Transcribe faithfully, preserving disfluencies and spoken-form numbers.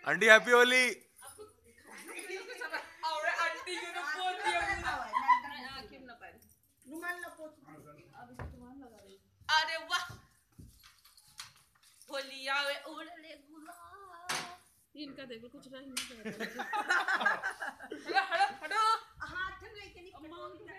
Aunty happy Holi. अरे वाह होली आवे उड़ले गुलाल। इनका देखो कुछ नहीं। हटो हटो हटो हाथ में लेके नहीं।